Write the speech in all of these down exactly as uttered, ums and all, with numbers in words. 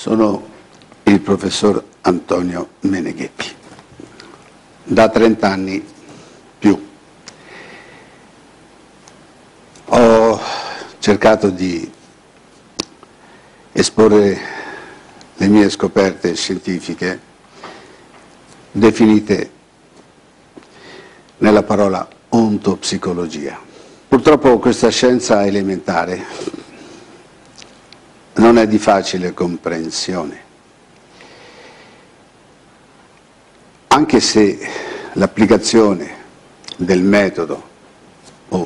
Sono il professor Antonio Meneghetti, da trent'anni più. Ho cercato di esporre le mie scoperte scientifiche definite nella parola ontopsicologia. Purtroppo questa scienza elementare non è di facile comprensione, anche se l'applicazione del metodo o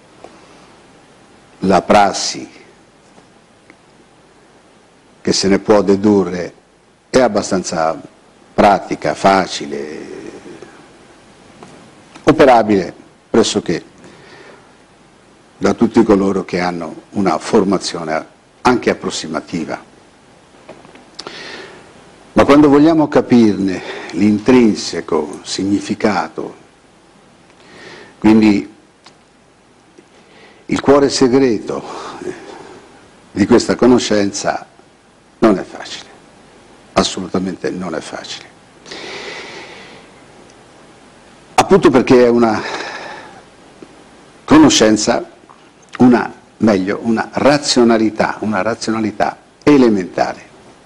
la prassi che se ne può dedurre è abbastanza pratica, facile, operabile pressoché da tutti coloro che hanno una formazione anche approssimativa. Ma quando vogliamo capirne l'intrinseco significato, quindi il cuore segreto di questa conoscenza, non è facile, assolutamente non è facile. Appunto perché è una conoscenza, una, meglio, una razionalità, una razionalità elementare.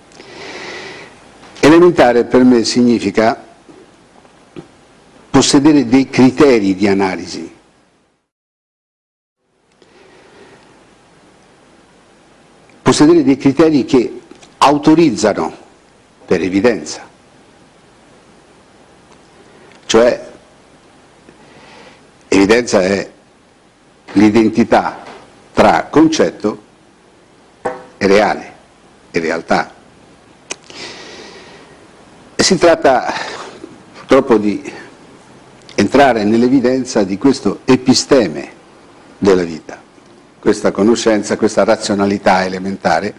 Elementare per me significa possedere dei criteri di analisi. Possedere dei criteri che autorizzano per evidenza. Cioè, evidenza è l'identità tra concetto e reale, e realtà. E si tratta purtroppo di entrare nell'evidenza di questo episteme della vita, questa conoscenza, questa razionalità elementare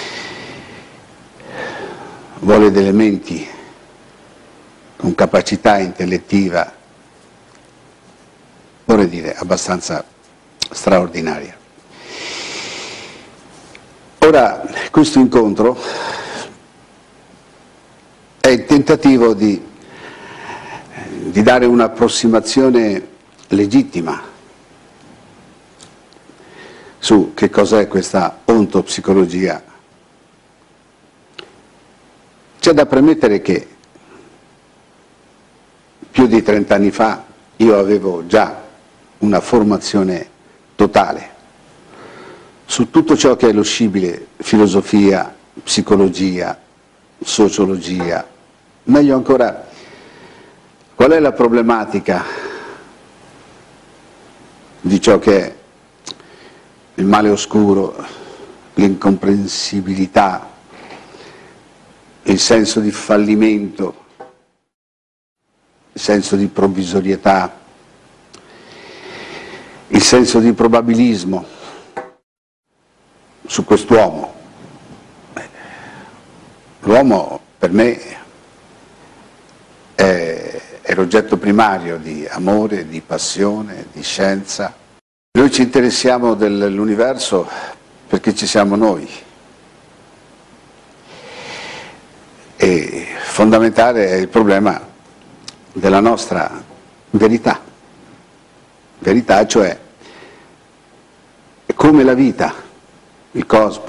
vuole delle menti con capacità intellettiva, vorrei dire, abbastanza straordinaria. Ora, questo incontro è il tentativo di, di dare un'approssimazione legittima su che cos'è questa ontopsicologia. C'è da premettere che più di trent'anni fa io avevo già una formazione totale su tutto ciò che è lo scibile filosofia, psicologia, sociologia, meglio ancora, qual è la problematica di ciò che è il male oscuro, l'incomprensibilità, il senso di fallimento, il senso di provvisorietà, il senso di probabilismo su quest'uomo. L'uomo per me è, è l'oggetto primario di amore, di passione, di scienza. Noi ci interessiamo dell'universo perché ci siamo noi. E fondamentale è il problema della nostra verità. Verità, cioè come la vita, il cosmo,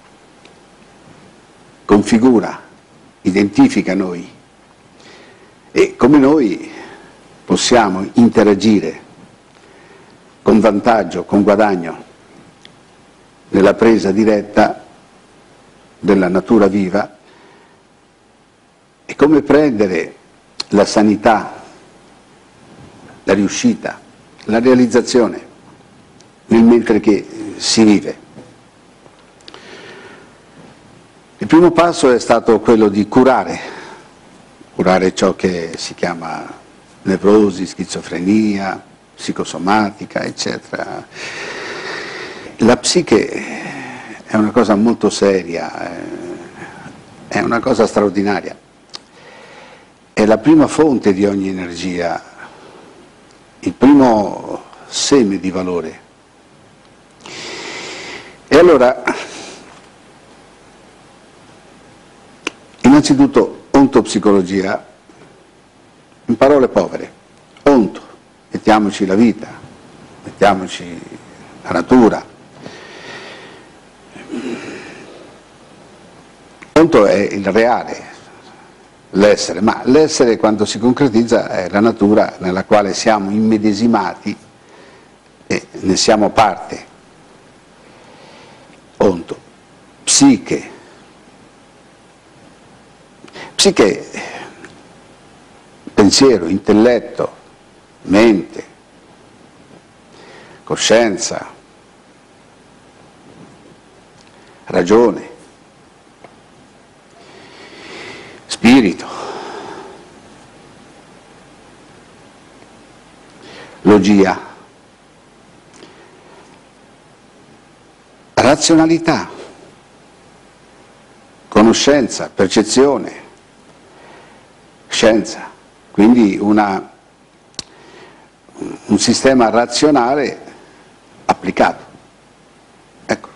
configura, identifica noi e come noi possiamo interagire con vantaggio, con guadagno, nella presa diretta della natura viva e come prendere la sanità, la riuscita, la realizzazione nel mentre che si vive. Il primo passo è stato quello di curare, curare ciò che si chiama nevrosi, schizofrenia, psicosomatica, eccetera. La psiche è una cosa molto seria, è una cosa straordinaria, è la prima fonte di ogni energia, il primo seme di valore. E allora Innanzitutto, ontopsicologia, in parole povere, onto, mettiamoci la vita, mettiamoci la natura. Onto è il reale, l'essere, ma l'essere quando si concretizza è la natura nella quale siamo immedesimati e ne siamo parte. Onto, psiche. Psiche, pensiero, intelletto, mente, coscienza, ragione, spirito, logia, razionalità, conoscenza, percezione, scienza, quindi una, un sistema razionale applicato. Ecco.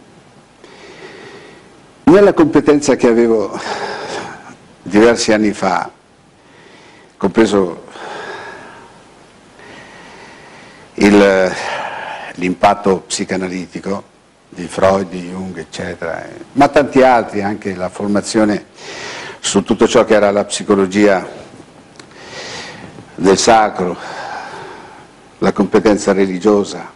Nella competenza che avevo diversi anni fa, compreso l'impatto psicanalitico di Freud, di Jung, eccetera, ma tanti altri, anche la formazione su tutto ciò che era la psicologia del sacro, la competenza religiosa.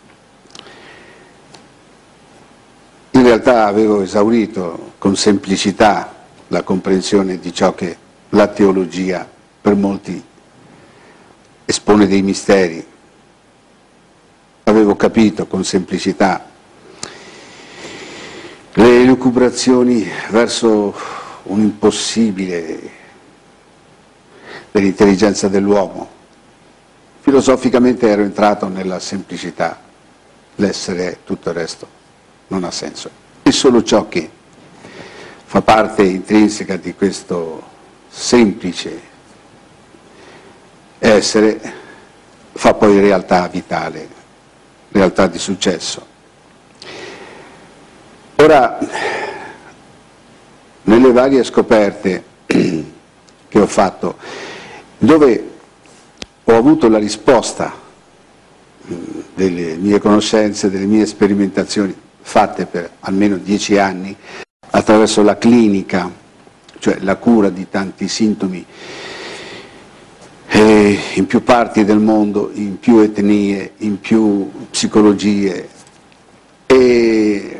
In realtà avevo esaurito con semplicità la comprensione di ciò che la teologia per molti espone dei misteri. Avevo capito con semplicità le elucubrazioni verso un impossibile dell'intelligenza dell'uomo. Filosoficamente ero entrato nella semplicità, l'essere e tutto il resto non ha senso. E solo ciò che fa parte intrinseca di questo semplice essere fa poi realtà vitale, realtà di successo. Ora, nelle varie scoperte che ho fatto, dove ho avuto la risposta delle mie conoscenze, delle mie sperimentazioni fatte per almeno dieci anni, attraverso la clinica, cioè la cura di tanti sintomi, eh, in più parti del mondo, in più etnie, in più psicologie, e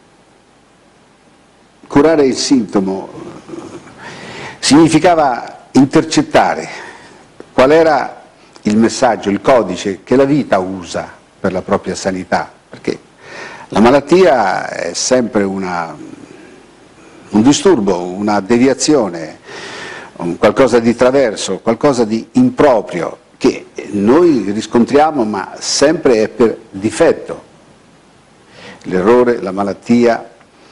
curare il sintomo significava intercettare qual era il messaggio, il codice che la vita usa per la propria sanità, perché la malattia è sempre una, un disturbo, una deviazione, un qualcosa di traverso, qualcosa di improprio che noi riscontriamo ma sempre è per difetto. L'errore, la malattia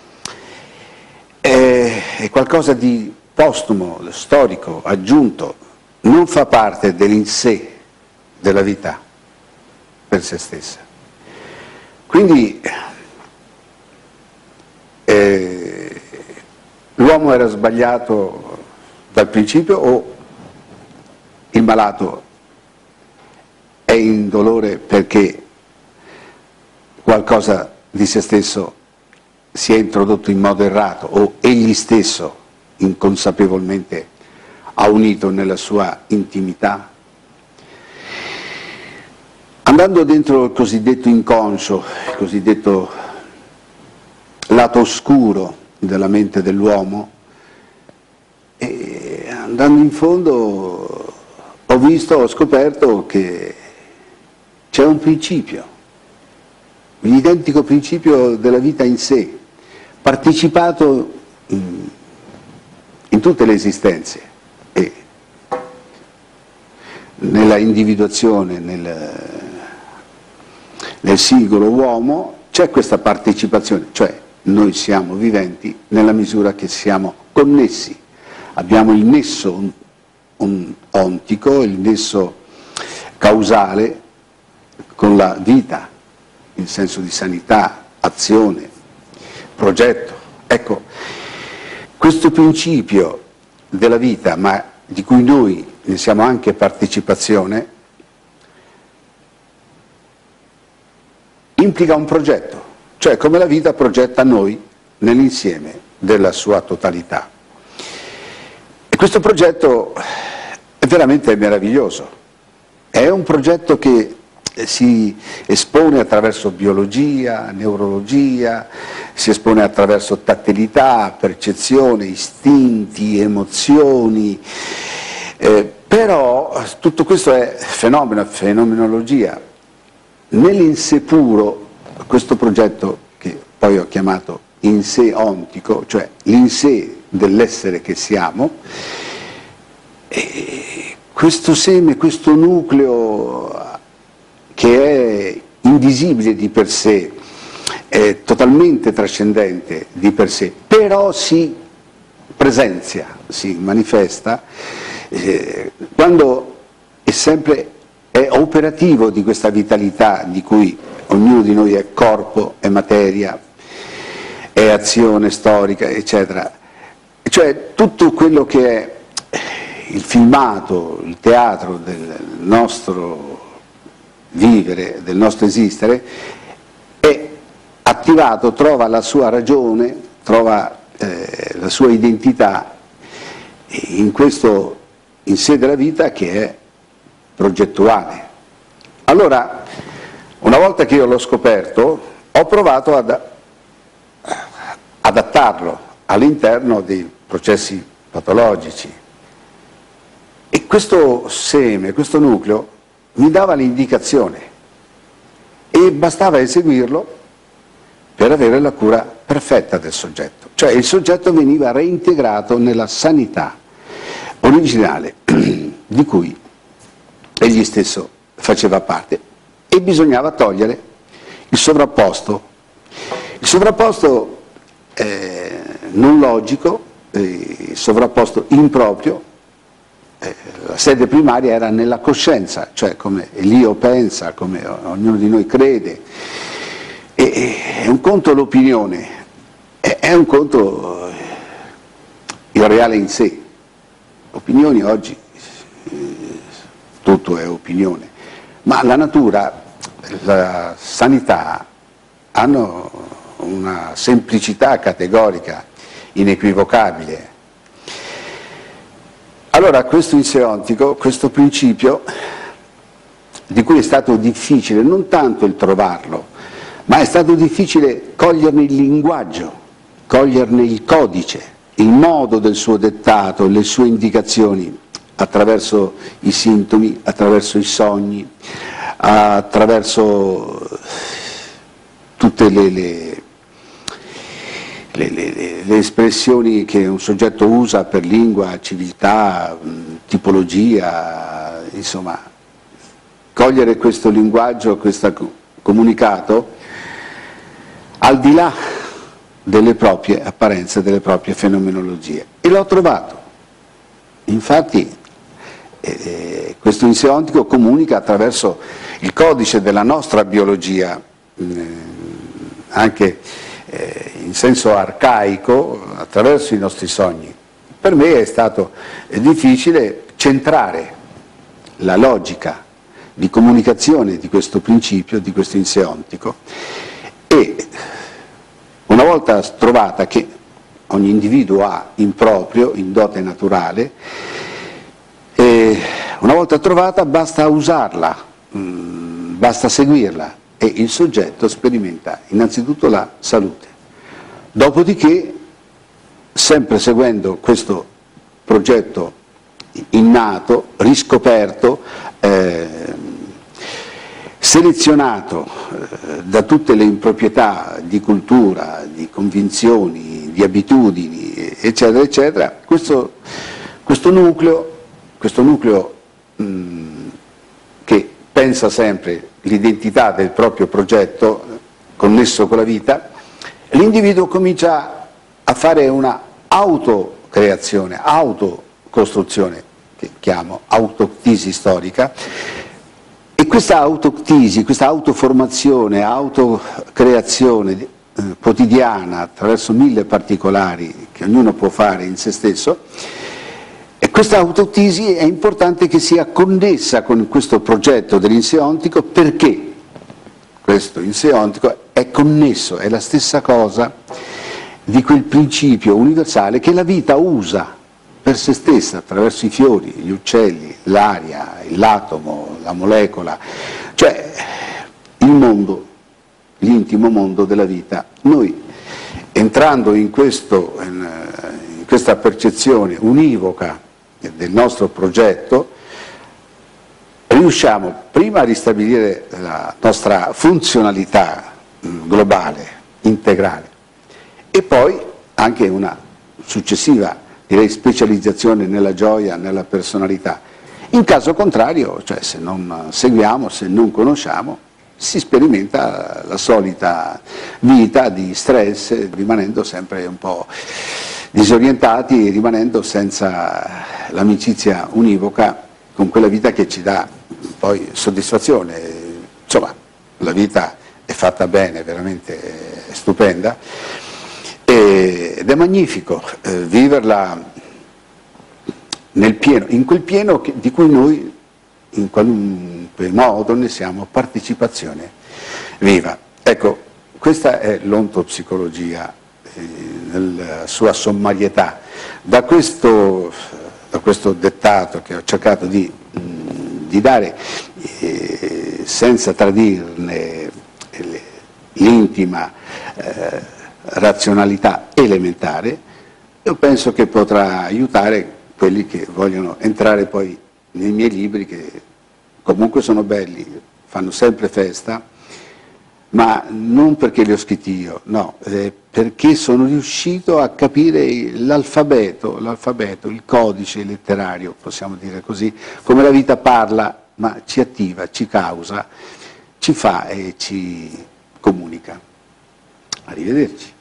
è, è qualcosa di postumo, storico, aggiunto, non fa parte dell'in sé della vita per se stessa. Quindi eh, l'uomo era sbagliato dal principio o il malato è in dolore perché qualcosa di se stesso si è introdotto in modo errato o egli stesso inconsapevolmente ha unito nella sua intimità? Andando dentro il cosiddetto inconscio, il cosiddetto lato oscuro della mente dell'uomo, e andando in fondo ho visto, ho scoperto che c'è un principio, l'identico principio della vita in sé, partecipato in, in tutte le esistenze e nella individuazione, nel, nel singolo uomo c'è questa partecipazione, cioè noi siamo viventi nella misura che siamo connessi, abbiamo il nesso on, on, ontico, il nesso causale con la vita, in senso di sanità, azione, progetto. Ecco, questo principio della vita, ma di cui noi ne siamo anche partecipazione, implica un progetto, cioè come la vita progetta noi nell'insieme della sua totalità. E questo progetto è veramente meraviglioso, è un progetto che si espone attraverso biologia, neurologia, si espone attraverso tattilità, percezione, istinti, emozioni, eh, però tutto questo è fenomeno, fenomenologia. Nell'in sé puro, questo progetto che poi ho chiamato in sé ontico, cioè l'in sé dell'essere che siamo, e questo seme, questo nucleo che è invisibile di per sé, è totalmente trascendente di per sé, però si presenzia, si manifesta eh, quando è sempre è operativo di questa vitalità di cui ognuno di noi è corpo, è materia, è azione storica, eccetera. Cioè tutto quello che è il filmato, il teatro del nostro vivere, del nostro esistere, è attivato, trova la sua ragione, trova eh, la sua identità in questo in sé della vita che è progettuale. Allora, una volta che io l'ho scoperto, ho provato ad adattarlo all'interno dei processi patologici e questo seme, questo nucleo mi dava l'indicazione e bastava eseguirlo per avere la cura perfetta del soggetto, cioè il soggetto veniva reintegrato nella sanità originale di cui egli stesso faceva parte e bisognava togliere il sovrapposto, il sovrapposto eh, non logico, eh, il sovrapposto improprio. Eh, la sede primaria era nella coscienza, cioè come l'io pensa, come ognuno di noi crede, e, e, è un conto l'opinione, è, è un conto eh, il reale in sé. Opinioni oggi, eh, tutto è opinione, ma la natura, la sanità hanno una semplicità categorica, inequivocabile. Allora questo in sé ontico, questo principio, di cui è stato difficile non tanto il trovarlo, ma è stato difficile coglierne il linguaggio, coglierne il codice, il modo del suo dettato, le sue indicazioni, attraverso i sintomi, attraverso i sogni, attraverso tutte le, le, le, le, le espressioni che un soggetto usa per lingua, civiltà, tipologia, insomma, cogliere questo linguaggio, questo comunicato, al di là delle proprie apparenze, delle proprie fenomenologie. E l'ho trovato. Infatti eh, questo in sé ontico comunica attraverso il codice della nostra biologia, eh, anche eh, in senso arcaico, attraverso i nostri sogni. Per me è stato eh, difficile centrare la logica di comunicazione di questo principio, di questo in sé ontico, e una volta trovata che ogni individuo ha in proprio, in dote naturale, e una volta trovata basta usarla, mh, basta seguirla e il soggetto sperimenta innanzitutto la salute. Dopodiché, sempre seguendo questo progetto innato, riscoperto, eh, selezionato eh, da tutte le improprietà di cultura, di convinzioni, di abitudini, eccetera, eccetera, questo, questo nucleo, questo nucleo mh, che pensa sempre l'identità del proprio progetto connesso con la vita, l'individuo comincia a fare una autocreazione, autocostruzione, che chiamo autoctisi storica, e questa autoctisi, questa autoformazione, autocreazione eh, quotidiana attraverso mille particolari che ognuno può fare in se stesso, e questa autoptisi è importante che sia connessa con questo progetto dell'inseontico, perché questo inseontico è connesso, è la stessa cosa di quel principio universale che la vita usa per se stessa, attraverso i fiori, gli uccelli, l'aria, l'atomo, la molecola, cioè il mondo, l'intimo mondo della vita. Noi, entrando in, questo, in questa percezione univoca del nostro progetto, riusciamo prima a ristabilire la nostra funzionalità globale, integrale, e poi anche una successiva, direi, specializzazione nella gioia, nella personalità. In caso contrario, cioè se non seguiamo, se non conosciamo, si sperimenta la solita vita di stress, rimanendo sempre un po' disorientati, rimanendo senza l'amicizia univoca con quella vita che ci dà poi soddisfazione. Insomma, la vita è fatta bene, veramente stupenda, ed è magnifico eh, viverla nel pieno, in quel pieno che, di cui noi in qualunque modo ne siamo partecipazione viva. Ecco, questa è l'ontopsicologia eh, nella sua sommarietà. Da questo, da questo dettato che ho cercato di, di dare, eh, senza tradirne l'intima eh, razionalità elementare, io penso che potrà aiutare quelli che vogliono entrare poi nei miei libri, che comunque sono belli, fanno sempre festa, ma non perché li ho scritti io, no, eh, perché sono riuscito a capire l'alfabeto, l'alfabeto, il codice letterario, possiamo dire così, come la vita parla, ma ci attiva, ci causa, ci fa e ci comunica. Arrivederci.